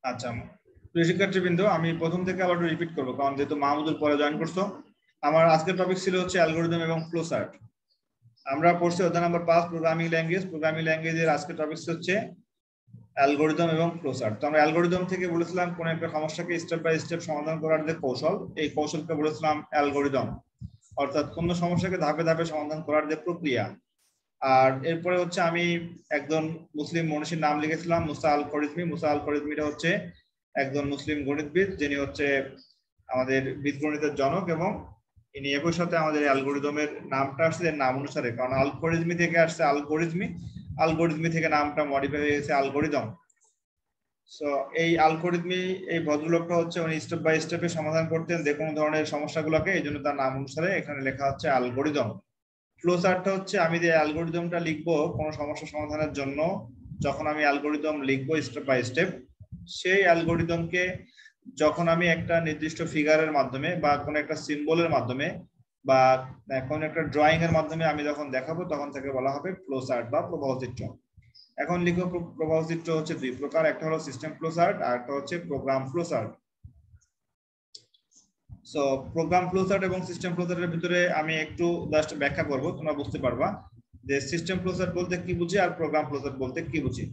আচ্ছা, প্রিয় শিক্ষার্থীবৃন্দ, আমি প্রথম থেকে আবার রিপিট করবো, কারণ যেহেতু মাহমুদুল পরে জয়েন করছো। আমার আজকের টপিক ছিল হচ্ছে অ্যালগরিদম এবং ফ্লোচার্ট। আমরা পড়ছি অধ্যায় নাম্বার 5 প্রোগ্রামিং ল্যাঙ্গুয়েজ। প্রোগ্রামিং ল্যাঙ্গুয়েজের আজকের টপিক হচ্ছে অ্যালগরিদম এবং ফ্লোচার্ট। তো আমরা অ্যালগরিদম থেকে বলেছিলাম কোন একটা সমস্যাকে স্টেপ বাই স্টেপ সমাধান করার যে কৌশল, এই কৌশলকে বলেছিলাম অ্যালগরিদম, অর্থাৎ কোন সমস্যাকে ধাপে ধাপে সমাধান করার যে প্রক্রিয়া। আর এরপরে হচ্ছে আমি একজন মুসলিম মনীষীর নাম লিখেছিলাম, মুসা আল খরিজমি। মুসা আল খরিজমিটা হচ্ছে একজন মুসলিম গণিতবিদ, যিনি হচ্ছে আমাদের বীজগণিতের জনক, এবং ইনি একই সাথে আমাদের অ্যালগরিদমের নামটা আসছে এর নাম অনুসারে, কারণ আল খরিজমি থেকে আসছে আলগরিদমি, আলগরিদমি থেকে নামটা মডিফাই হয়ে গেছে অ্যালগরিদম। সো এই অ্যালগরিদমি, এই ভদ্রলোকটা হচ্ছে উনি স্টেপ বাই স্টেপে সমাধান করতেন যে কোনো ধরনের সমস্যাগুলোকে, এই জন্য তার নাম অনুসারে এখানে লেখা হচ্ছে অ্যালগরিদম। ফ্লোচার্টটা হচ্ছে আমি যে অ্যালগরিদমটা লিখবো কোনো সমস্যা সমাধানের জন্য, যখন আমি অ্যালগরিদম লিখবো স্টেপ বাই স্টেপ, সেই অ্যালগরিদমকে যখন আমি একটা নির্দিষ্ট ফিগারের মাধ্যমে বা কোনো একটা সিম্বলের মাধ্যমে বা কোনো একটা ড্রয়িং এর মাধ্যমে আমি যখন দেখাবো, তখন তাকে বলা হবে ফ্লোচার্ট বা প্রবাহচিত্র। এখন লিখো, প্রবাহচিত্র হচ্ছে দুই প্রকার, একটা হলো সিস্টেম ফ্লোচার্ট আর একটা হচ্ছে program flowchart. So program flowchart এবং সিস্টেম ফ্লোচার্টের ভিতরে আমি একটু জাস্ট ব্যাখ্যা করব, তোমরা বুঝতে পারবা যে সিস্টেম ফ্লোচার্ট বলতে কি বুঝি আর প্রোগ্রাম ফ্লোচার্ট বলতে কি বুঝি।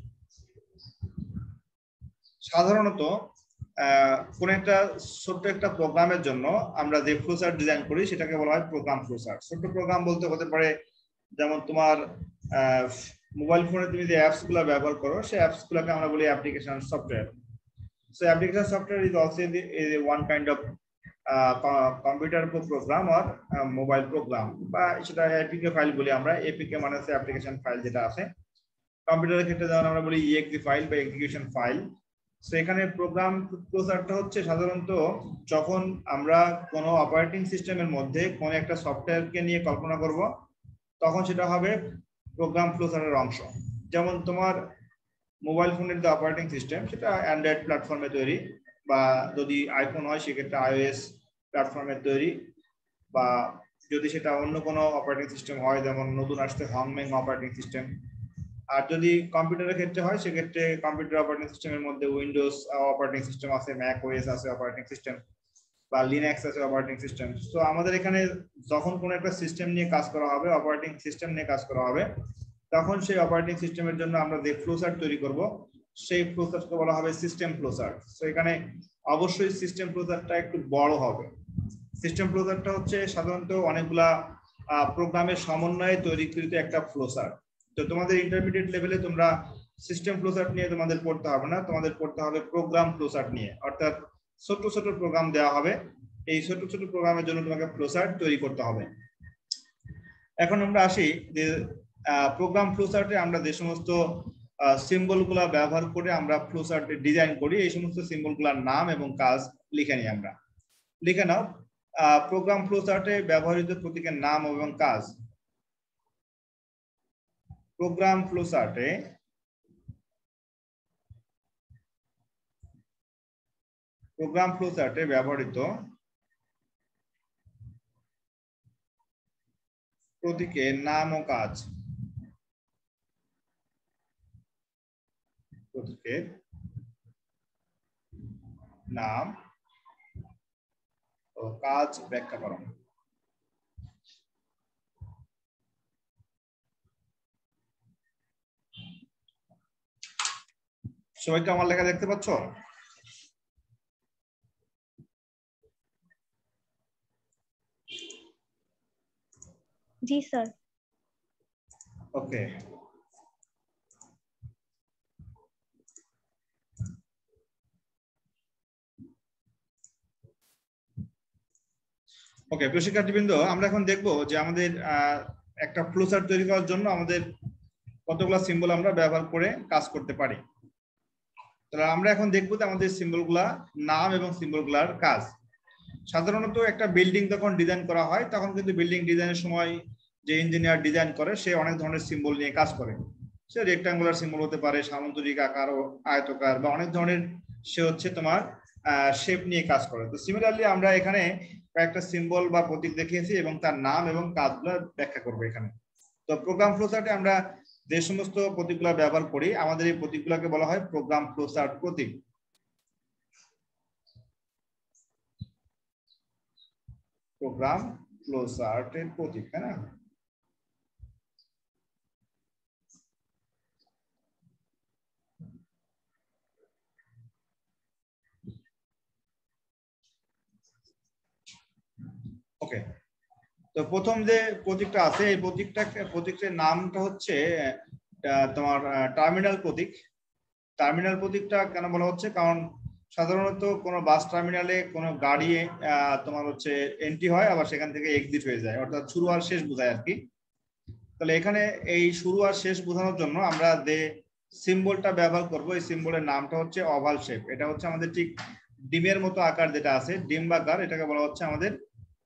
সাধারণত কোন একটা ছোট্ট একটা প্রোগ্রামের জন্য আমরা যে ফ্লোচার্ট ডিজাইন করি সেটাকে বলা হয় প্রোগ্রাম ফ্লোচার্ট। ছোট্ট প্রোগ্রাম বলতে হতে পারে যেমন তোমার মোবাইল ফোনে তুমি যে অ্যাপস গুলো ব্যবহার করো, সেই অ্যাপস গুলোকে আমরা বলি application software. So application software is also one kind of computer program আর মোবাইল প্রোগ্রাম, বা সেটা এপিকে ফাইল বলি আমরা। এপিকে মানে হচ্ছে অ্যাপ্লিকেশন ফাইল যেটা আছে। কম্পিউটারের ক্ষেত্রে যেমন আমরা বলি ইএক্সি ফাইল বা এক্সিকিউশন ফাইল। সো এখানে প্রোগ্রাম ফ্লোচার্টটা হচ্ছে সাধারণত যখন আমরা কোনো অপারেটিং সিস্টেমের মধ্যে কোনো একটা সফটওয়্যারকে নিয়ে কল্পনা করব, তখন সেটা হবে প্রোগ্রাম ফ্লোচার্টের অংশ। যেমন তোমার মোবাইল ফোনের যে অপারেটিং সিস্টেম, সেটা অ্যান্ড্রয়েড প্ল্যাটফর্মে তৈরি, বা যদি আইফোন হয় সেক্ষেত্রে আইওএস প্ল্যাটফর্মের তৈরি, বা যদি সেটা অন্য কোনো অপারেটিং সিস্টেম হয়, যেমন নতুন আসছে হংমেং অপারেটিং সিস্টেম। আর যদি কম্পিউটারের ক্ষেত্রে হয় সেক্ষেত্রে কম্পিউটার অপারেটিং সিস্টেমের মধ্যে উইন্ডোজ অপারেটিং সিস্টেম আছে, ম্যাক ওএস আছে অপারেটিং সিস্টেম, বা লিনাক্স আছে অপারেটিং সিস্টেম। তো আমাদের এখানে যখন কোনো একটা সিস্টেম নিয়ে কাজ করা হবে, অপারেটিং সিস্টেম নিয়ে কাজ করা হবে, তখন সেই অপারেটিং সিস্টেমের জন্য আমরা যে ফ্লোচার্ট তৈরি করব, সেই ফ্লোচার্টকে বলা হবে সিস্টেম ফ্লোচার্ট। তো এখানে অবশ্যই সিস্টেম ফ্লোচার্টটা একটু বড় হবে। সিস্টেম ফ্লোচার্টটা হচ্ছে সাধারণত অনেকগুলা প্রোগ্রামের সমন্বয়ে তৈরিকৃত একটা ফ্লোচার্ট। তো তোমাদের ইন্টারমিডিয়েট লেভেলে তোমরা সিস্টেম ফ্লোচার্ট নিয়ে তোমাদের পড়তে হবে না, তোমাদের পড়তে হবে প্রোগ্রাম ফ্লোচার্ট নিয়ে, অর্থাৎ ছোট ছোট প্রোগ্রাম দেওয়া হবে, এই ছোট ছোট প্রোগ্রামের জন্য তোমাকে ফ্লোচার্ট তৈরি করতে হবে। এখন আমরা আসি যে প্রোগ্রাম ফ্লোচার্টে আমরা যে সমস্ত সিম্বলগুলা ব্যবহার করে আমরা ফ্লোচার্টে ডিজাইন করি, এই সমস্ত সিম্বলগুলোর নাম এবং কাজ লিখে নিই আমরা। লিখে নাও প্রোগ্রাম ফ্লোচার্টে ব্যবহৃত প্রতীকের নাম এবং কাজ। প্রোগ্রাম ফ্লোচার্টে ব্যবহৃত প্রতীকের নাম ও কাজ। প্রতীকের নাম ও কাজ ব্যাখ্যা করো। সবাই কি আমার লেখা দেখতে পাচ্ছ? জি স্যার। ওকে, ওকে প্রিয় শিক্ষার্থীবৃন্দ, আমরা এখন দেখব যে আমাদের একটা ফ্লোচার্ট তৈরি করার জন্য আমাদের কতগুলো সিম্বল আমরা ব্যবহার করে কাজ করতে পারি। তাহলে আমরা এখন দেখবো যে আমাদের সিম্বলগুলা নাম এবং সিম্বলগুলার কাজ। সাধারণত একটা বিল্ডিং যখন ডিজাইন করা হয়, তখন কিন্তু বিল্ডিং ডিজাইনের সময় যে ইঞ্জিনিয়ার ডিজাইন করে, সে অনেক ধরনের সিম্বল নিয়ে কাজ করে। সে রেক্টাঙ্গুলার সিম্বল হতে পারে, সামন্তরিক আকার ও আয়তকার, বা অনেক ধরনের সে হচ্ছে তোমার শেপ নিয়ে কাজ করে। তো সিমিলারলি আমরা এখানে কয়েকটা সিম্বল বা প্রতীক দেখিয়েছি এবং তার নাম এবং কাজগুলো ব্যাখ্যা করবো এখানে। তো প্রোগ্রাম ফ্লোচার্টে আমরা যে সমস্ত প্রতীকগুলো ব্যবহার করি, আমাদের এই প্রতীকগুলোকে বলা হয় প্রোগ্রাম ফ্লোচার্ট প্রতীক। প্রোগ্রাম ফ্লোচার্টের প্রতীক, তাই না? ওকে, তো প্রথম যে প্রতীকটা আছে এই প্রতীকটার নামটা হচ্ছে তোমার টার্মিনাল প্রতীক। টার্মিনাল প্রতীকটা কেন বলা হচ্ছে, কারণ সাধারণত কোনো বাস টার্মিনালে কোনো গাড়ি তোমার হচ্ছে এন্ট্রি হয়, আবার সেখান থেকে এক্সিট হয়ে যায়, অর্থাৎ শুরু আর শেষ বোঝায় আর কি। তাহলে এখানে এই শুরু আর শেষ বোঝানোর জন্য আমরা যে সিম্বলটা ব্যবহার করব, এই সিম্বলের নামটা হচ্ছে ওভাল শেপ। এটা হচ্ছে আমাদের ঠিক ডিমের মতো আকার যেটা আছে, ডিম্বাকার, এটাকে বলা হচ্ছে আমাদের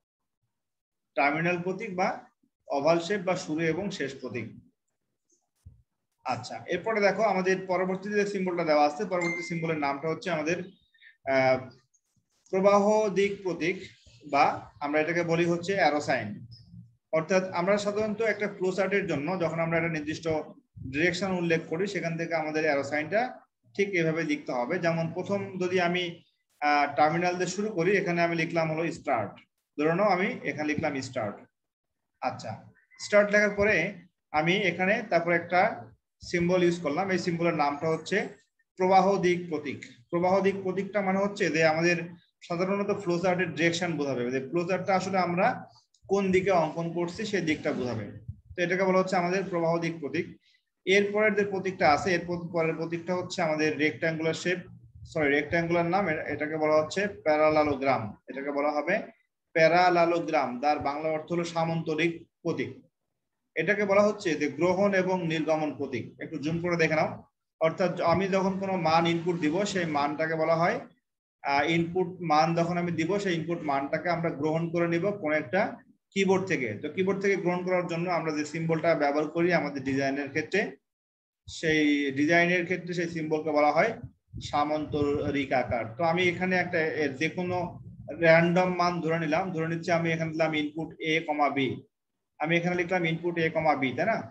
টার্মিনাল প্রতীক বা ওভাল শেপ বা শুরু এবং শেষ প্রতীক। আচ্ছা, এরপরে দেখো আমাদের পরবর্তী যে সিম্বলটা দেওয়া আছে, পরবর্তী সিম্বলের নামটা হচ্ছে আমাদের প্রবাহ দিক প্রতীক, বা আমরা এটাকে বলি হচ্ছে অ্যারো সাইন। অর্থাৎ আমরা সাধারণত একটা ফ্লো চার্টের জন্য যখন আমরা একটা নির্দিষ্ট ডিরেকশন উল্লেখ করি, সেখান থেকে আমাদের অ্যারো সাইনটা ঠিক এভাবে লিখতে হবে। যেমন প্রথম যদি আমি টার্মিনাল দিয়ে শুরু করি, এখানে আমি লিখলাম হলো স্টার্ট, ধরে নাও আমি এখানে লিখলাম স্টার্ট। আচ্ছা, স্টার্ট লেখার পরে আমি এখানে তারপর একটা সিম্বল ইউজ করলাম, এই সিম্বলের নামটা হচ্ছে প্রবাহ দিক প্রতীক। প্রবাহ দিক প্রতীকটা মানে হচ্ছে যে আমাদের সাধারণত ফ্লো চার্টের ডিরেকশন বোঝাবে, যে ফ্লো চার্টটা আসলে আমরা কোন দিকে অঙ্কন করছি সেই দিকটা বোঝাবে। তো এটাকে বলা হচ্ছে আমাদের প্রবাহ দিক প্রতীক। এরপরের যে প্রতীকটা আছে, এর পরের প্রতীকটা হচ্ছে আমাদের রেক্ট্যাঙ্গুলার শেপ, সরি রেক্ট্যাঙ্গুলার নাম, এটাকে বলা হচ্ছে প্যারালালোগ্রাম। এটাকে বলা হবে প্যারালালোগ্রাম, তার বাংলা অর্থ হলো সামান্তরিক প্রতীক। এটাকে বলা হচ্ছে যে গ্রহণ এবং নির্গমন প্রতীক। একটু জুম করে দেখে নাও। অর্থাৎ আমি যখন কোনো মান ইনপুট দিব, সেই মানটাকে বলা হয় ইনপুট মান। যখন আমি দিব, সেই ইনপুট মানটাকে আমরা গ্রহণ করে নিব কোন একটা কিবোর্ড থেকে। তো কিবোর্ড থেকে গ্রহণ করার জন্য আমরা যে সিম্বলটা ব্যবহার করি আমাদের ডিজাইনের ক্ষেত্রে, সেই সিম্বলকে বলা হয় সামান্তরিক আকার। তো আমি এখানে একটা যে কোনো র্যান্ডম মান ধরে নিলাম, ধরে নিচ্ছি আমি এখানে দিলাম ইনপুট এ কমা বি, আমি এখানে লিখলাম ইনপুট এ কমা বি, তাই না?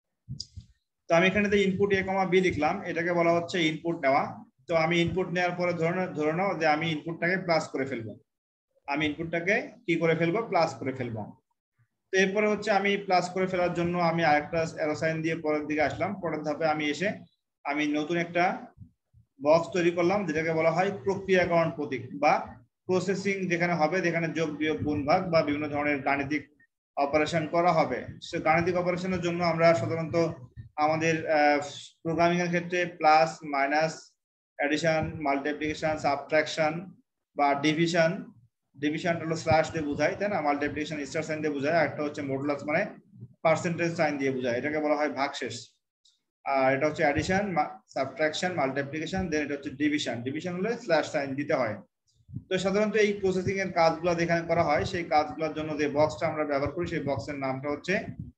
তো আমি এখানে ইনপুট এ কমা বি লিখলাম, এটাকে বলা হচ্ছে ইনপুট নেওয়া। তো আমি ইনপুট নেওয়ার পরে ধরে নাও যে আমি ইনপুটটাকে প্লাস করে ফেলবো, আমি ইনপুটটাকে কি করে ফেলবো, প্লাস করে ফেলবো। তো এরপরে হচ্ছে আমি প্লাস করে ফেলার জন্য আমি আরেকটা অ্যারো সাইন দিয়ে পরের দিকে আসলাম। পরের ধাপে আমি এসে আমি নতুন একটা বক্স তৈরি করলাম, যেটাকে বলা হয় প্রক্রিয়াকরণ প্রতীক বা প্রসেসিং, যেখানে হবে যেখানে যোগ বিয়োগ গুণ ভাগ বা বিভিন্ন ধরনের গাণিতিক অপারেশন করা হবে। সে গাণিতিক অপারেশনের জন্য আমরা সাধারণত আমাদের প্রোগ্রামিং এর ক্ষেত্রে plus, minus, addition, multiplication, subtraction বা ডিভিশন, ডিভিশনটা হলো স্ল্যাশ দিয়ে বোঝায়, তাই না? মাল্টিপ্লিকেশন স্টার সাইন দিয়ে বোঝায়, আর একটা হচ্ছে মডুলাস মানে পার্সেন্টেজ সাইন দিয়ে বোঝায়, এটাকে বলা হয় ভাগশেষ। আর এটা হচ্ছে অ্যাডিশন, সাবট্রাকশন, মাল্টিপ্লিকেশন, দেন এটা হচ্ছে ডিভিশন। ডিভিশন হলে স্ল্যাশ সাইন দিতে হয়। তো সাধারণত এই প্রসেসিং এর কাজগুলো যেখানে করা হয়, সেই কাজগুলোর জন্য যে বক্সটা আমরা ব্যবহার করি, সেই বক্সের নামটা হচ্ছে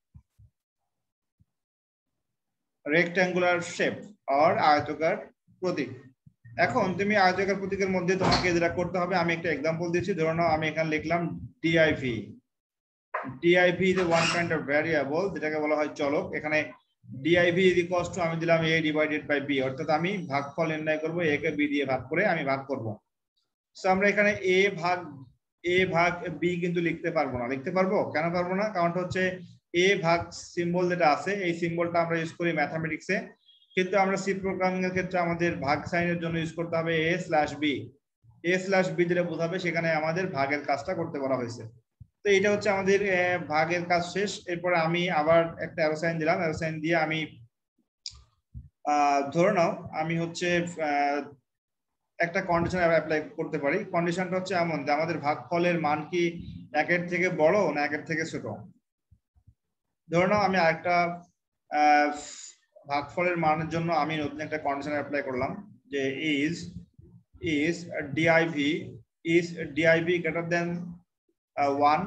রেক্ট্যাঙ্গুলার শেপ আর আয়তাকার প্রতীক। এখন তুমি আয়তাকার প্রতীকের মধ্যে তোমাকে যেটা করতে হবে, আমি একটা এক্সাম্পল দিচ্ছি। ধরো নাও আমি এখানে লিখলাম DIV. DIV is one kind of variable, যেটাকে বলা হয় চলক। এখানে ডিআইভি ইজ ইকুয়ালস টু আমি দিলাম a ডিভাইডেড বাই b, অর্থাৎ আমি ভাগফল নির্ণয় করব, a কে b দিয়ে ভাগ করে আমি ভাগ করব। সো আমরা এখানে a ভাগ b কিন্তু লিখতে পারবো না। লিখতে পারবো কেন পারবো না? কারণটা হচ্ছে a ভাগ সিম্বল যেটা আছে, এই সিম্বলটা আমরা ইউজ করি ম্যাথমেটিক্সে, কিন্তু আমরা সি প্রোগ্রামিং এর ক্ষেত্রে আমাদের ভাগ সাইনের জন্য ইউজ করতে হবে a slash b। a slash b যেটা বোঝাবে সেখানে আমাদের ভাগের কাজটা করতে বলা হয়েছে। তো এটা হচ্ছে আমাদের ভাগের কাজ শেষ। এরপরে আমি আবার একটা অ্যারো সাইন দিলাম, অ্যারো সাইন দিয়ে আমি ধরে নাও আমি হচ্ছে একটা কন্ডিশন অ্যাপ্লাই করতে পারি। কন্ডিশনটা হচ্ছে এমন যে আমাদের ভাগফলের মান কি 1-এর থেকে বড় না 1-এর থেকে ছোট। ধরে নাও আমি আরেকটা ভাগফলের মানের জন্য আমি নতুন একটা কন্ডিশন অ্যাপ্লাই করলাম, যে ইজ ডিআইভি গ্রেটার দেন 1।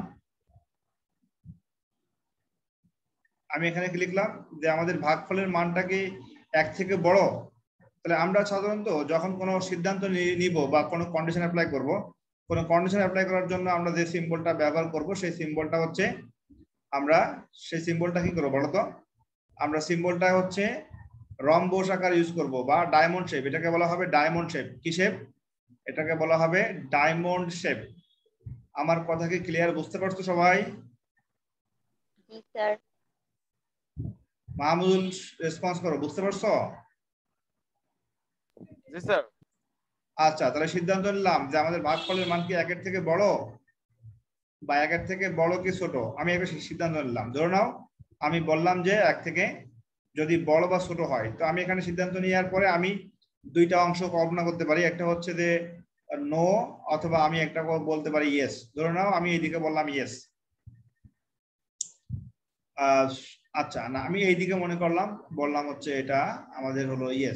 আমি এখানে কি লিখলাম, যে আমাদের ভাগফলের মানটা কি 1 থেকে বড়। তাহলে আমরা সাধারণত যখন কোনো সিদ্ধান্ত নিব বা কোনো কন্ডিশন অ্যাপ্লাই করব, কোনো কন্ডিশন অ্যাপ্লাই করার জন্য আমরা যে সিম্বলটা ব্যবহার করব, সেই সিম্বলটা হচ্ছে আমরা সেই সিম্বলটা কি করব বলতো, আমরা সিম্বলটা হচ্ছে রম্বস আকার ইউজ করব বা ডায়মন্ড শেপ। এটাকে বলা হবে ডায়মন্ড শেপ। কি শেপ? এটাকে বলা হবে ডায়মন্ড শেপ। আমার কথা কি ক্লিয়ার বুঝতে পারছো সবাই? জি স্যার। মাহমুদুল রেসপন্স করো, বুঝতে পারছো? জি স্যার। আচ্ছা, তাহলে সিদ্ধান্ত নিলাম যে আমাদের ভাগফলের মান কি 1-এর থেকে বড় বা 1-এর থেকে বড় কি ছোট। আমি একটা সিদ্ধান্ত নিলাম, ধরে নাও আমি বললাম যে 1 থেকে যদি বড় বা ছোট হয়, তো আমি এখানে সিদ্ধান্ত নেওয়ার পরে আমি দুইটা অংশ কল্পনা করতে পারি। একটা হচ্ছে যে নো, অথবা আমি একটা বলতে পারি ইয়েস। ধরে নাও আমি এইদিকে বললাম ইয়েস। আচ্ছা, না আমি এইদিকে মনে করলাম বললাম হচ্ছে এটা আমাদের হলো ইয়েস।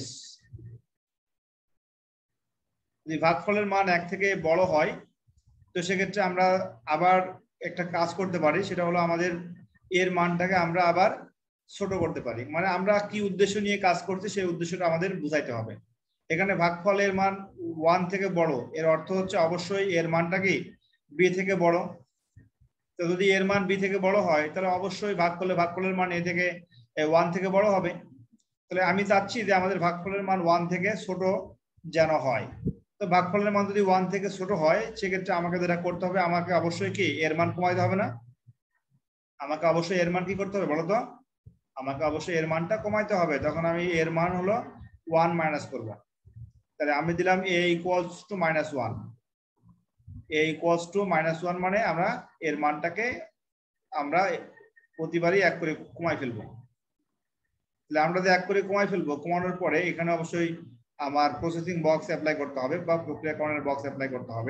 যদি ভাগফলের মান 1 থেকে বড় হয়, তো সেক্ষেত্রে আমরা আবার একটা কাজ করতে পারি, সেটা হলো আমাদের এর মানটাকে আমরা আবার ছোট করতে পারি। মানে আমরা কি উদ্দেশ্য নিয়ে কাজ করছি সেই উদ্দেশ্যটা আমাদের বুঝাইতে হবে। এখানে ভাগফলের মান 1 থেকে বড়, এর অর্থ হচ্ছে অবশ্যই এর মানটা কি b থেকে বড়। তো যদি এর মান b থেকে বড় হয়, তাহলে অবশ্যই ভাগফলের মান a থেকে 1 থেকে বড় হবে। তাহলে আমি চাচ্ছি যে আমাদের ভাগফলের মান 1 থেকে ছোট যেন হয়। তো ভাগফলের মান যদি 1 থেকে ছোট হয়, সেক্ষেত্রে আমাকে যেটা করতে হবে, আমাকে অবশ্যই কি এর মান কমাইতে হবে না? আমাকে অবশ্যই এর মান কি করতে হবে বলো তো? আমাকে অবশ্যই এর মানটা কমাইতে হবে। তখন আমি এর মান হলো 1 মাইনাস করব। তাহলে আমি দিলাম a equals to -1। a equals to -1 মানে আমরা এর মানটাকে আমরা প্রতিবারই 1 করে কমাই ফেলবো। তাহলে আমরা যে 1 করে কমাই ফেলবো, কমানোর পরে এখানে অবশ্যই আমার প্রসেসিং বক্স অ্যাপ্লাই করতে হবে বা প্রক্রিয়াকরণের বক্স অ্যাপ্লাই করতে হবে।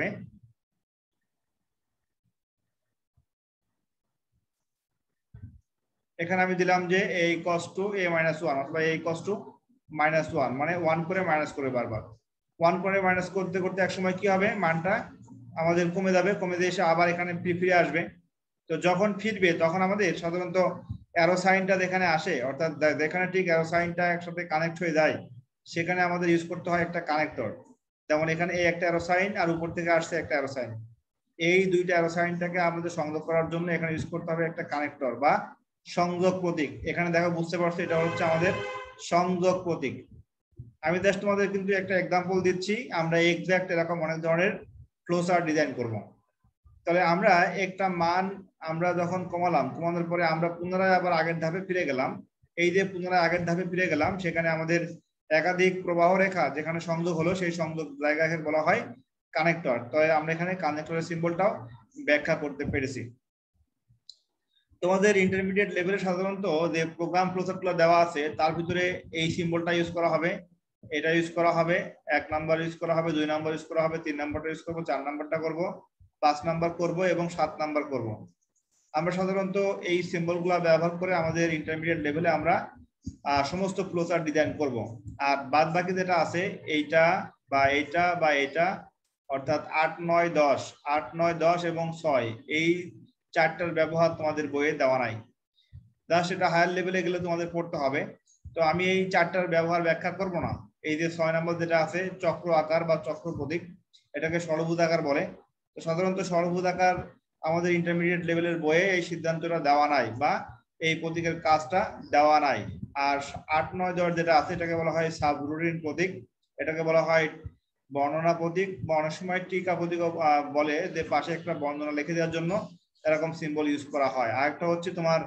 এখানে আমি দিলাম যে a ইকুয়ালস টু a - 1 অথবা a ইকুয়ালস টু -1, মানে 1 করে মাইনাস করে বারবার 1 করে মাইনাস করতে করতে এক সময় কি হবে, মানটা আমাদের কমে যাবে, কমে দিয়ে এসে আবার এখানে ফিরে আসবে। তো যখন ফিরবে তখন আমাদের সাধারণত অ্যারো সাইনটা যেখানে আসে, অর্থাৎ যেখানে ঠিক অ্যারো সাইনটা একসাথে কানেক্ট হয়ে যায়, সেখানে আমাদের ইউজ করতে হয় একটা কানেক্টর। যেমন এখানে এই একটা অ্যারো সাইন আর উপর থেকে আসছে একটা অ্যারো সাইন, এই দুইটা অ্যারো সাইনটাকে আমাদের সংযোগ করার জন্য এখানে ইউজ করতে হবে একটা কানেক্টর বা সংযোগ প্রতীক। এখানে দেখো বুঝতে পারছো, এটা হচ্ছে আমাদের সংযোগ প্রতীক। আমি জাস্ট তোমাদের কিন্তু একটা এক্সাম্পল দিচ্ছি, আমরা এক্সাক্ট এরকম অনেক ধরনের ফ্লোচার্ট ডিজাইন করব। তাহলে আমরা একটা মান আমরা যখন কমানোর পরে আমরা পুনরায় আবার আগের ধাপে ফিরে গেলাম। এই যে পুনরায় আগের ধাপে ফিরে গেলাম, সেখানে আমাদের একাধিক প্রবাহ রেখা যেখানে সংযোগ হলো, সেই সংযোগ জায়গাকে বলা হয় কানেক্টর। তো আমরা এখানে কানেক্টরের সিম্বলটাও ব্যাখ্যা করতে পেরেছি। তোমাদের ইন্টারমিডিয়েট লেভেলে সাধারণত যে প্রোগ্রাম ফ্লোচার্টগুলো দেওয়া আছে, তার ভিতরে এই সিম্বলটা ইউজ করা হবে, এটা ইউজ করা হবে, 1 নাম্বার ইউজ করা হবে, 2 নাম্বার ইউজ করা হবে, 3 নাম্বারটা ইউজ করবো, 4 নাম্বারটা করব, 5 নাম্বার করব এবং 7 নাম্বার করব। আমরা সাধারণত এই সিম্বলগুলো ব্যবহার করে আমাদের ইন্টারমিডিয়েট লেভেলে আমরা সমস্ত ফ্লোচার্ট ডিজাইন করব। আর বাদ বাকি যেটা আছে, এইটা বা এইটা বা এটা, অর্থাৎ 8, 9, 10, 8, 9, 10 এবং 6, এই চারটার ব্যবহার তোমাদের বইয়ে দেওয়া নাই। জাস্ট এটা হায়ার লেভেলে গেলে তোমাদের পড়তে হবে। তো আমি এই চারটার ব্যবহার ব্যাখ্যা করব না। এই যে 6 নম্বর যেটা আছে চক্র আকার বা চক্র প্রতীক, এটাকে ষড়ভুজ আকার বলে। তো সাধারণত ষড়ভুজ আকার আমাদের ইন্টারমিডিয়েট লেভেলের বইয়ে এই সিদ্ধান্তটা দেওয়া নাই বা এই প্রতীকের কাজটা দেওয়া নাই। আর 8, 9, 10 যেটা আছে, এটাকে বলা হয় সাবরুটিন প্রতীক, এটাকে বলা হয় বর্ণনা প্রতীক বা অনেক সময় টিকা প্রতীক বলে, যে পাশে একটা বর্ণনা লিখে দেওয়ার জন্য এরকম সিম্বল ইউজ করা হয়। আর একটা হচ্ছে তোমার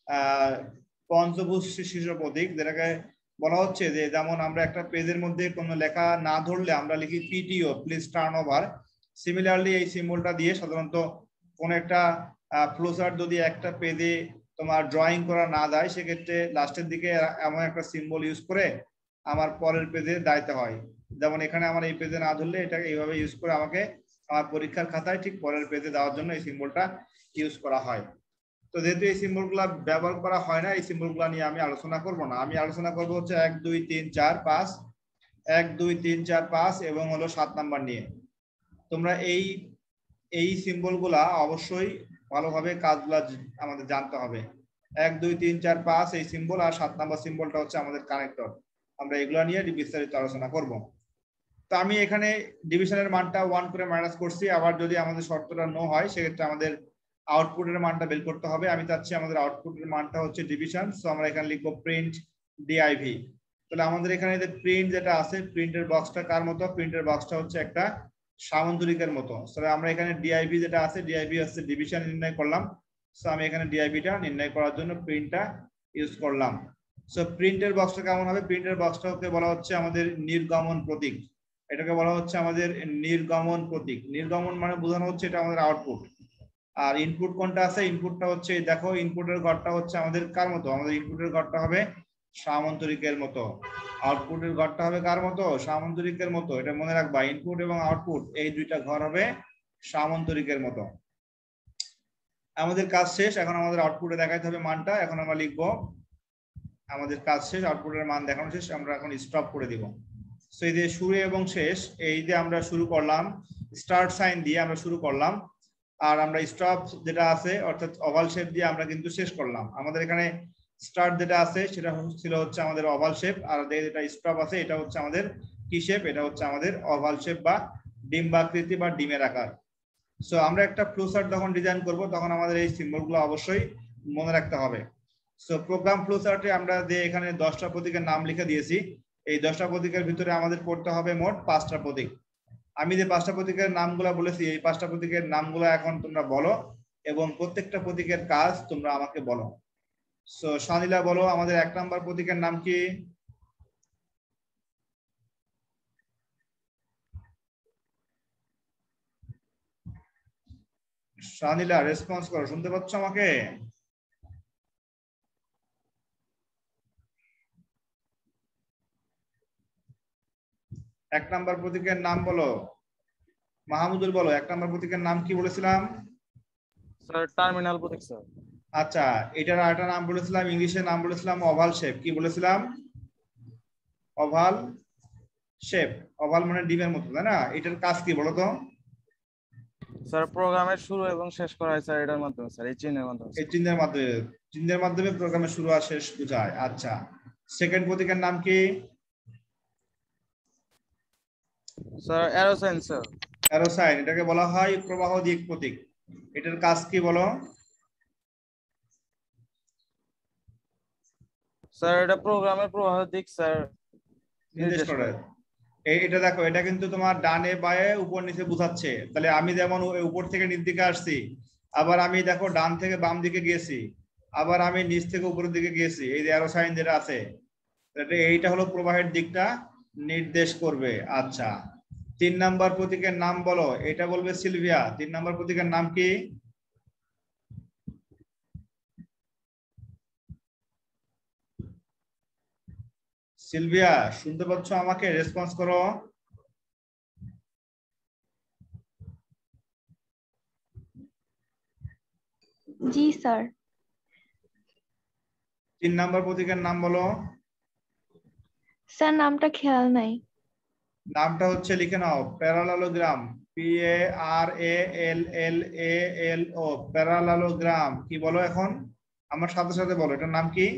পঞ্চভুজ শীর্ষ প্রতীক, যেটাকে বলা হচ্ছে যে যেমন আমরা একটা পেজের মধ্যে কোনো লেখা না ধরলে আমরা লিখি PTO, please turn over. Similarly এই সিম্বলটা দিয়ে সাধারণত কোনো একটা ফ্লোচার্ট যদি একটা পেজে তোমার ড্রয়িং করা না যায়, সেক্ষেত্রে লাস্টের দিকে এমন একটা সিম্বল ইউজ করে আমার পরের পেজে দাইতে হয়। যেমন এখানে আমার এই পেজে না ধরলে এটাকে এইভাবে ইউজ করে আমাকে আমার পরীক্ষার খাতায় ঠিক পরের পেজে দেওয়ার জন্য এই সিম্বলটা ইউজ করা হয়। তো যেহেতু এই সিম্বলগুলো ব্যবহার করা হয় না, এই সিম্বলগুলো নিয়ে আমি আলোচনা করব না। আমি আলোচনা করব হচ্ছে 1, 2, 3, 4, 5, 1, 2, 3, 4, 5 এবং হলো 7 নাম্বার নিয়ে। তোমরা এই সিম্বলগুলা অবশ্যই ভালোভাবে কাজগুলা আমাদের জানতে হবে। 1, 2, 3, 4, 5 এই সিম্বল, আর 7 নাম্বার সিম্বলটা হচ্ছে আমাদের কানেক্টর। আমরা এগুলা নিয়ে বিস্তারিত আলোচনা করব। তো আমি এখানে ডিভিশনের মানটা 1 করে মাইনাস করছি। আবার যদি আমাদের শর্তটা নো হয়, সেক্ষেত্রে আমাদের আউটপুটের মানটা বের করতে হবে। আমি চাচ্ছি আমাদের আউটপুটের মানটা হচ্ছে ডিভিশন, সো আমরা এখানে লিখবো প্রিন্ট ডিআইভি। তাহলে আমাদের এখানে যে প্রিন্ট যেটা আছে, প্রিন্টের বক্সটা কার মতো? প্রিন্টের বক্সটা হচ্ছে একটা সামান্তরিকের মতো। আমরা এখানে ডিআইবি যেটা আছে, ডিআইবি হচ্ছে ডিভিশন নির্ণয় করলাম। আমি এখানে ডিআইবিটা নির্ণয় করার জন্য প্রিন্টটা ইউজ করলাম। প্রিন্টের বক্সটা কেমন হবে? প্রিন্টের বক্সটাকে বলা হচ্ছে আমাদের নির্গমন প্রতীক। এটাকে বলা হচ্ছে আমাদের নির্গমন প্রতীক। নির্গমন মানে বোঝানো হচ্ছে এটা আমাদের আউটপুট। আর ইনপুট কোনটা আছে? ইনপুটটা হচ্ছে দেখো, ইনপুটের ঘরটা হচ্ছে আমাদের কার মতো? আমাদের ইনপুটের ঘরটা হবে সামান্তরিকের মতো। আউটপুটের ঘরটা হবে কার মতো? সামান্তরিকের মতো। এটা মনে রাখবা, ইনপুট এবং আউটপুট এই দুইটা ঘর হবে সামান্তরিকের মতো। আমাদের কাজ শেষ। এখন আমাদের আউটপুটে দেখাইতে হবে মানটা। এখন আমরা লিখবো আমাদের কাজ শেষ, আউটপুটের মান দেখানো শেষ, আমরা এখন স্টপ করে দিব। এই যে শুরু এবং শেষ, এই যে আমরা শুরু করলাম স্টার্ট সাইন দিয়ে আমরা শুরু করলাম, আর আমরা স্টপ যেটা আছে অর্থাৎ ওভাল শেপ দিয়ে আমরা কিন্তু শেষ করলাম। আমাদের এখানে স্টার্ট যেটা আছে সেটা ছিল হচ্ছে আমাদের ওভাল শেপ, আর যেটা স্টপ আছে এটা হচ্ছে আমাদের কি শেপ? এটা হচ্ছে আমাদের ওভাল শেপ বা ডিম্বাকৃতি বা ডিমের আকার। আমরা একটা ফ্লোচার্ট যখন ডিজাইন করব তখন আমাদের এই সিম্বলগুলো অবশ্যই মনে রাখতে হবে। প্রোগ্রাম ফ্লোচার্টে আমরা যে এখানে 10টা প্রতীকের নাম লিখে দিয়েছি, এই 10টা প্রতীকের ভিতরে আমাদের পড়তে হবে মোট 5টা প্রতীক। আমি যে 5টা প্রতীকের নামগুলো বলেছি, এই 5টা প্রতীকের নামগুলো এখন তোমরা বলো এবং প্রত্যেকটা প্রতীকের কাজ তোমরা আমাকে বলো। সানিলা বলো, আমাদের 1 নাম্বার প্রতীকের নাম কি? সানিলা রেসপন্স করো, শুনতে পাচ্ছ আমাকে? এক নাম্বার প্রতীকের নাম বলো। মাহমুদুল বলো, 1 নাম্বার প্রতীকের নাম কি বলেছিলাম? স্যার টার্মিনাল প্রতীক স্যার। আচ্ছা, এটার আরেকটা নাম বলেছিলাম, ইংলিশের নাম বলেছিলাম ওভাল শেপ। কি বলেছিলাম? Oval shape. ওভাল মানে ডিমের মতো, তাই না? এটার কাজ কি বলো তো? স্যার প্রোগ্রামের শুরু এবং শেষ করা হয় স্যার এটার মাধ্যমে স্যার, এই চিহ্নের মাধ্যমে। এই চিহ্নের মাধ্যমে, চিহ্নের মাধ্যমে প্রোগ্রামের শুরু আর শেষ বোঝায়। আচ্ছা, সেকেন্ড প্রতীকের নাম কি? Sir arrow sign sir. Arrow sign, এটাকে বলা হয় প্রবাহ দিক প্রতীক। এটার কাজ কি বলো? স্যার এটা প্রোগ্রামের প্রবাহ দিক স্যার নির্দেশ করে। এটা দেখো, এটা কিন্তু তোমার ডানে বায়ে উপর নিচে বোঝাচ্ছে। তাহলে আমি যেমন উপর থেকে নিচ দিকে আসছি, আবার আমি দেখো ডান থেকে বাম দিকে গিয়েছি, আবার আমি নিচ থেকে উপরের দিকে গিয়েছি। এই যে অ্যারো সাইন যেটা আছে, এইটা হলো প্রবাহের দিকটা নির্দেশ করবে। আচ্ছা, 3 নাম্বার প্রতীকের নাম বলো। এটা বলবে সিলভিয়া। 3 নাম্বার প্রতীকের নাম কি? সিলভিয়া শুনতে পাচ্ছ আমাকে? রেসপন্স করো। জি স্যার। 3 নাম্বার প্রতীকের নাম বলো। স্যার নামটা খেয়াল নাই। নামটা হচ্ছে লিখে নাও, প্যারালালোগ্রাম। PARALLALO, প্যারালালোগ্রাম। কি বলো এখন? আমার সাথে সাথে বলো, এটার নাম কি?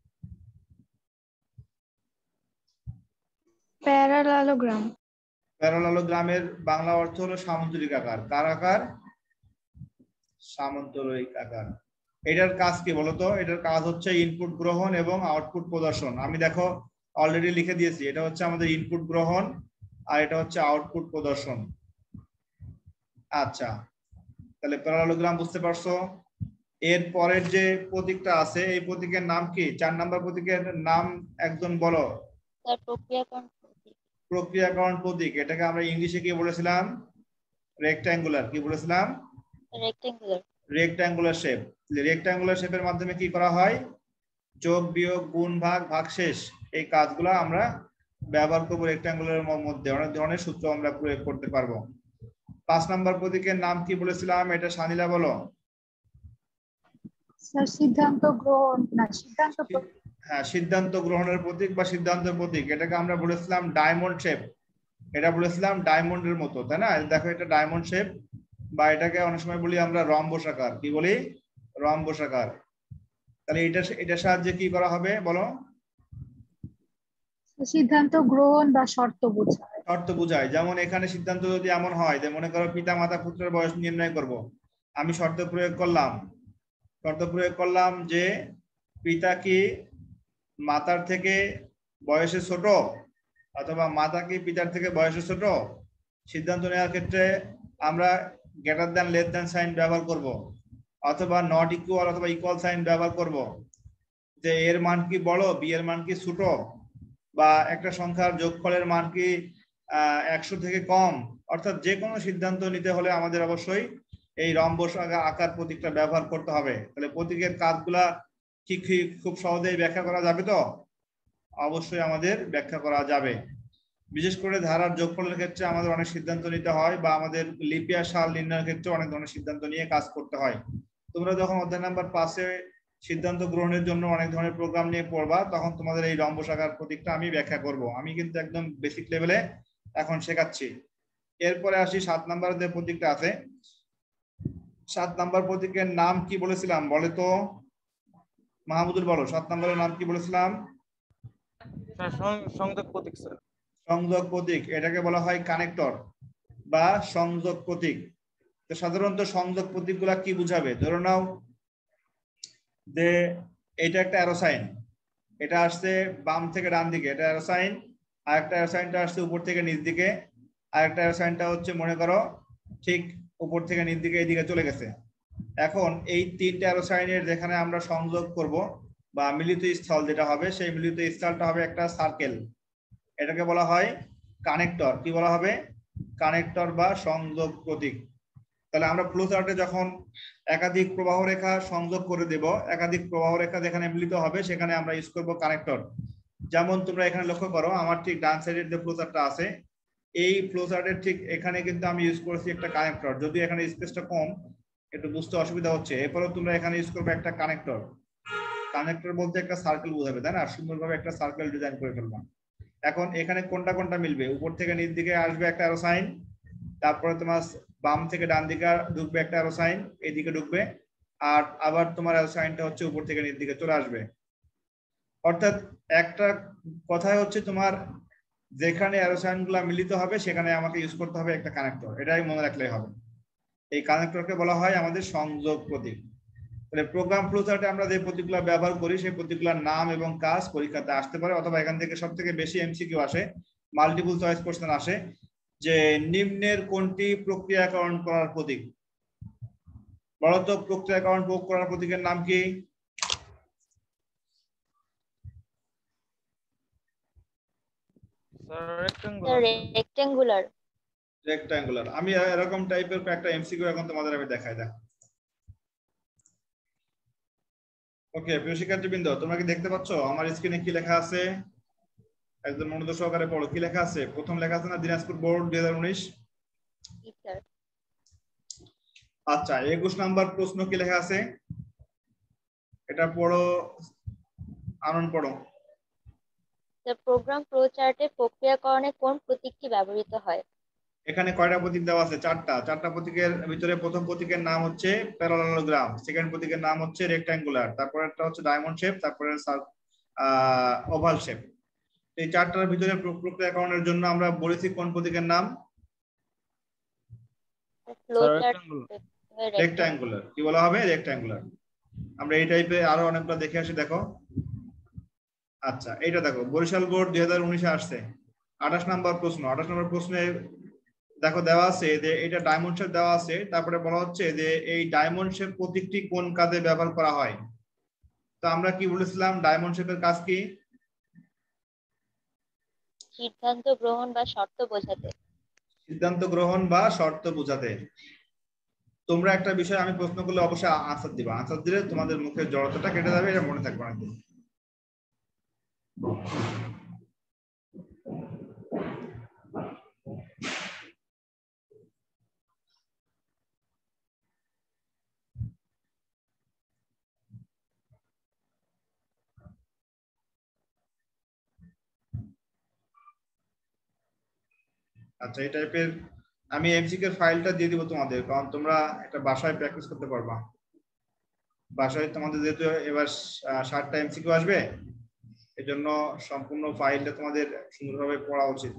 প্যারালালোগ্রাম। প্যারালালোগ্রামের বাংলা অর্থ হলো সামান্তরিক আকার। কার আকার? সামান্তরিক আকার। এটার কাজ কি বলতো? এটার কাজ হচ্ছে ইনপুট গ্রহণ এবং আউটপুট প্রদর্শন। আমি দেখো অলরেডি লিখে দিয়েছি, এটা হচ্ছে আমাদের ইনপুট গ্রহণ আর এটা হচ্ছে আউটপুট প্রদর্শন। আচ্ছা, তাহলে প্যারালালোগ্রাম বুঝতে পারছো? এর পরের যে প্রতীকটা আছে এই প্রতীকের নাম কি? 4 নাম্বার প্রতীকের নাম একজন বলো। স্যার প্রক্রিয়াকরণ প্রতীক। প্রক্রিয়াকরণ প্রতীক। এটাকে আমরা ইংলিশে কি বলেছিলাম? রেক্ট্যাঙ্গুলার। কি বলেছিলাম? রেক্ট্যাঙ্গুলার। Rectangular shape. রেক্ট্যাঙ্গুলার শেপের মাধ্যমে কি করা হয়? যোগ বিয়োগ গুণ ভাগ ভাগশেষ, এই কাজগুলো আমরা ব্যবহার করবো। রেক্ট্যাঙ্গুলারের মধ্যে অনেক ধরনের সূত্র আমরা প্রয়োগ করতে পারবো। 5 নাম্বার প্রতীকের নাম কি বলেছিলাম? এটা সানিলা বলো। স্যার সিদ্ধান্ত গ্রহণ না সিদ্ধান্ত প্রতীক। হ্যাঁ, সিদ্ধান্ত গ্রহণের প্রতীক বা সিদ্ধান্ত প্রতীক। এটাকে আমরা বলেছিলাম ডায়মন্ড শেপ। এটা বলেছিলাম ডায়মন্ডের মতো, তাই না? দেখো এটা ডায়মন্ড শেপ, বা এটাকে অনেক সময় বলি আমরা রম্বসাকার। কি বলি? রম্বসাকার। তাহলে এটার সাহায্যে কি করা হবে বলো? সিদ্ধান্ত গ্রহণ বা শর্ত বোঝায়। শর্ত বোঝায়। যেমন এখানে সিদ্ধান্ত যদি এমন হয় যে মনে করো পিতা মাতা পুত্রের বয়স নির্ণয় করব, আমি শর্ত প্রয়োগ করলাম যে পিতা কি মাতার থেকে বয়সে ছোট অথবা মাতা কি পিতার থেকে বয়সে ছোট, সিদ্ধান্ত নেওয়ার ক্ষেত্রে আমরা greater than less than sign ব্যবহার করব, অথবা নট ইকুয়াল অথবা ইকুয়াল সাইন ব্যবহার করব, যে এর মান কি বড় বি এর মান কি ছোট, বা একটা সংখ্যার যোগফলের মান কি 100 থেকে কম। অর্থাৎ যে কোনো সিদ্ধান্ত নিতে হলে আমাদের অবশ্যই এই রম্বস আকার প্রতীকটা ব্যবহার করতে হবে। তাহলে প্রতীকের কাজগুলা কি খুব সহজেই ব্যাখ্যা করা যাবে? তো অবশ্যই আমাদের ব্যাখ্যা করা যাবে। বিশেষ করে ধারার যোগফলের ক্ষেত্রে আমাদের অনেক সিদ্ধান্ত নিতে হয়, বা আমাদের লিপি আর সাল নির্ণয়ের ক্ষেত্রে অনেক ধরনের সিদ্ধান্ত নিয়ে কাজ করতে হয়। তোমরা যখন অধ্যায় নাম্বার 5-এ সিদ্ধান্ত গ্রহণের জন্য অনেক ধরনের প্রোগ্রাম নিয়ে পড়বা, তখন তোমাদের এই রম্বস আকার প্রতীকটা আমি ব্যাখ্যা করব। আমি কিন্তু একদম বেসিক লেভেলে এখন শেখাচ্ছি। এরপরে আসি 7 নাম্বার যে প্রতীকটা আছে, 7 নাম্বার প্রতীকের নাম কি বলেছিলাম বলে তো মাহমুদুল, বলো 7 নাম্বারের নাম কি বলেছিলাম? সংযোগ প্রতীক স্যার। সংযোগ প্রতীক, এটাকে বলা হয় কানেক্টর বা সংযোগ প্রতীক। তো সাধারণত সংযোগ প্রতীকগুলা কি বুঝাবে? ধরে নাও যে এটা একটা অ্যারো সাইন, এটা আসছে বাম থেকে ডান দিকে, এটা অ্যারো সাইন। আর একটা অ্যারো সাইনটা আসছে উপর থেকে নিচ দিকে, আর একটা অ্যারো সাইনটা হচ্ছে মনে করো ঠিক উপর থেকে নিচ দিকে এইদিকে চলে গেছে। এখন এই তিনটা অ্যারো সাইনের যেখানে আমরা সংযোগ করব বা মিলিত স্থল যেটা হবে, সেই মিলিত স্থলটা হবে একটা সার্কেল। এটাকে বলা হয় কানেক্টর। কি বলা হবে? কানেক্টর বা সংযোগ প্রতীক। তাহলে আমরা ফ্লো চার্টে যখন একাধিক প্রবাহ রেখা সংযোগ করে দেব, একাধিক প্রবাহ রেখা যেখানে মিলিত হবে সেখানে আমরা ইউজ করব কানেক্টর। যেমন তোমরা এখানে লক্ষ্য করো, আমার ঠিক ডান সাইডের যে ফ্লো চার্টটা আছে, এই ফ্লো চার্টের ঠিক এখানে কিন্তু আমি ইউজ করেছি একটা কানেক্টর। যদি এখানে স্পেসটা কম, একটু বুঝতে অসুবিধা হচ্ছে, এরপরেও তোমরা এখানে ইউজ করবে একটা কানেক্টর। কানেক্টর বলতে একটা সার্কেল বোঝাবে, তাই না? সুন্দরভাবে একটা সার্কেল ডিজাইন করে ফেললাম। এখন এখানে কোনটা কোনটা মিলবে? উপর থেকে নিচ দিকে আসবে একটা অ্যারো সাইন, তারপরে তোমার বাম থেকে ডান দিকে ঢুকবে একটা অ্যারো সাইন, এইদিকে ঢুকবে, আর আবার তোমার অ্যারো সাইনটা হচ্ছে উপর থেকে নিচ দিকে চলে আসবে। অর্থাৎ একটা কথাই হচ্ছে তোমার যেখানে অ্যারো সাইনগুলো মিলিত হবে সেখানে আমাকে ইউজ করতে হবে একটা কানেক্টর। এটাই মনে রাখলেই হবে। এই কানেক্টরকে বলা হয় আমাদের সংযোগ প্রতীক। তাহলে প্রোগ্রাম ফ্লো চার্টে আমরা যে প্রতীকগুলো ব্যবহার করি সেই প্রতীকগুলোর নাম এবং কাজ পরীক্ষাতে আসতে পারে, অথবা এখান থেকে সবথেকে বেশি এমসিকিউ আসে, মাল্টিপল চয়েস কোশ্চেন আসে, যে নিম্নের কোনটি প্রক্রিয়াকরণ করার প্রতীক? বলতো প্রক্রিয়াকরণ প্রয়োগ করার প্রতীকের নাম কি? রেক্টেঙ্গুলার। রেক্ট্যাঙ্গুলার। আমি এরকম টাইপের একটা এমসিকিউ এখন তোমাদের আমি দেখাই দেখ। ওকে প্রিয় শিক্ষার্থীবৃন্দ, তোমরা কি দেখতে পাচ্ছ আমার স্ক্রিনে কি লেখা আছে? একদম মনোযোগ সহকারে পড়ো। কি লেখা আছে? প্রথম লেখা আছে না দিনাজপুর বোর্ড 2019। আচ্ছা 21 নাম্বার প্রশ্ন কি লেখা আছে? এটা পড়ো, আনন্দ পড়ো। The program flowchart-এ প্রক্রিয়াকরণে কোন প্রতীকটি ব্যবহৃত হয়? এখানে কয়টা প্রতীক দেওয়া আছে? চারটা প্রতীকের ভিতরে প্রথম প্রতীকের নাম হচ্ছে প্যারালালোগ্রাম, সেকেন্ড প্রতীকের নাম হচ্ছে রেক্ট্যাঙ্গুলার, তারপরে একটা হচ্ছে ডায়মন্ড শেপ, তারপরে ওভাল শেপ। এই চারটার ভিতরে প্রক্রিয়াকরণের জন্য আমরা বলেছি কোন প্রতীকের নাম? রেক্ট্যাঙ্গুলার। কি বলা হবে? রেক্ট্যাঙ্গুলার। আমরা এই টাইপের আরো অনেকগুলো দেখে আসি, দেখো। আচ্ছা এইটা দেখো, বরিশাল বোর্ড 2019-এ আসছে 28 নম্বর প্রশ্ন। 28 নম্বর প্রশ্নে দেখো দেওয়া আছে যে এটা ডায়মন্ড শেপ দেওয়া আছে, তারপরে বলা হচ্ছে যে এই ডায়মন্ড শেপ প্রতীকটি কোন কাজে ব্যবহার করা হয়? তো আমরা কি বলেছিলাম? ডায়মন্ড শেপের কাজ কি? সিদ্ধান্ত গ্রহণ বা শর্ত বোঝাতে। সিদ্ধান্ত গ্রহণ বা শর্ত বোঝাতে। তোমরা একটা বিষয় আমি প্রশ্ন করলে অবশ্যই আনসার দিবা, আনসার দিলে তোমাদের মুখের জড়তাটা কেটে যাবে, এটা মনে থাকবে অনেকদিন। আচ্ছা এই টাইপের আমি এমসিকিউ এর ফাইলটা দিয়ে দিব তোমাদের, কারণ তোমরা এটা বাসায় প্র্যাকটিস করতে পারবা। বাসায় তোমাদের যেহেতু এবার 60টা এমসিকিউ আসবে, এজন্য সম্পূর্ণ ফাইলটা তোমাদের সুন্দরভাবে পড়া উচিত।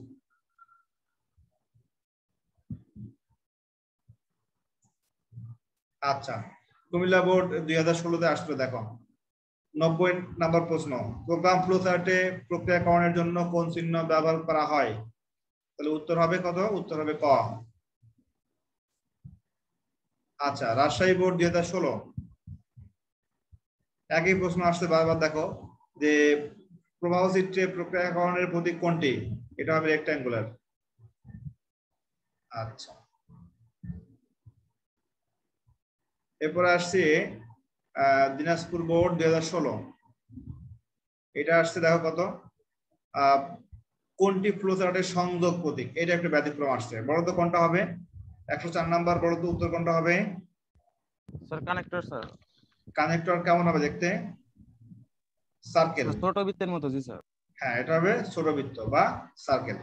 আচ্ছা কুমিল্লা বোর্ড 2016-তে আসলো, দেখো 90 নাম্বার প্রশ্ন, প্রোগ্রাম ফ্লো চার্টে প্রক্রিয়াকরণের জন্য কোন চিহ্ন ব্যবহার করা হয়? তাহলে উত্তর হবে কত? উত্তর হবে ক। আচ্ছা, রাজশাহী বোর্ড 2016 একই প্রশ্ন আসছে বারবার। দেখো যে প্রবাহ চিত্রে প্রক্রিয়াকরণের প্রতীক কোনটি? এটা হবে রেক্ট্যাঙ্গুলার। আচ্ছা, এরপরে আসছে দিনাজপুর বোর্ড 2016 এটা আসছে দেখো কত, কোনটি ফ্লোচার্টের সংযোগ প্রতীক? এটা একটা ব্যতিক্রম আসছে। বড় তো কোনটা হবে? 104 নাম্বার। বড় তো উত্তর কোনটা হবে? Sir connector sir. কানেক্টর কেমন হবে দেখতে? সার্কেল। ছোট বৃত্তের মতো। জি স্যার। হ্যাঁ, এটা হবে ছোট বৃত্ত বা সার্কেল।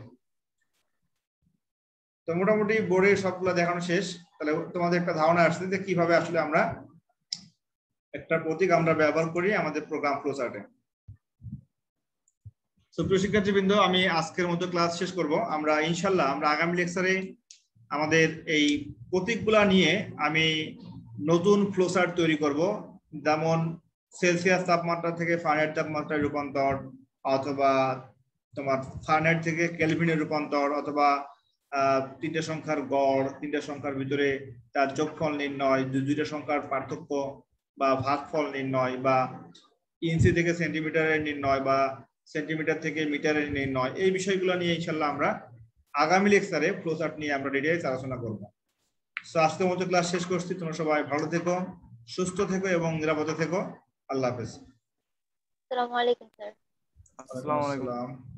তো মোটামুটি বোর্ডের সবগুলো দেখানো শেষ। তাহলে তোমাদের একটা ধারণা আসছে যে কিভাবে আসলে আমরা একটা প্রতীক আমরা ব্যবহার করি আমাদের প্রোগ্রাম ফ্লোচার্টে। সুপ্রিয় শিক্ষার্থীবৃন্দ, আমি আজকের মতো ক্লাস শেষ করব। আমরা ইনশাল্লাহ আমরা আগামী লেকচারে আমাদের এই প্রতীকগুলা নিয়ে আমি নতুন ফ্লোচার্ট তৈরি করব, যেমন সেলসিয়াস তাপমাত্রা থেকে ফারেনহাইট তাপমাত্রায় রূপান্তর, অথবা তোমার ফারেনহাইট থেকে কেলভিনে রূপান্তর, অথবা তিনটা সংখ্যার গড়, তিনটা সংখ্যার ভিতরে তার যোগফল নির্ণয়, দুইটা সংখ্যার পার্থক্য বা ভাগফল নির্ণয়, বা ইঞ্চি থেকে সেন্টিমিটারের নির্ণয় বা সেন্টিমিটার থেকে মিটারের নির্ণয়, এই বিষয়গুলো নিয়ে ইনশাল্লাহ আমরা আগামী লেকচারে ফ্লোচার্ট নিয়ে আমরা ডিটেইলস আলোচনা করব। সো আজকের মতো ক্লাস শেষ করছি। তোমরা সবাই ভালো থেকো, সুস্থ থেকো এবং নিরাপদে থেকো। আল্লাহ হাফেজ। আসসালামু আলাইকুম স্যার। আসসালামু আলাইকুম। আসসালাম।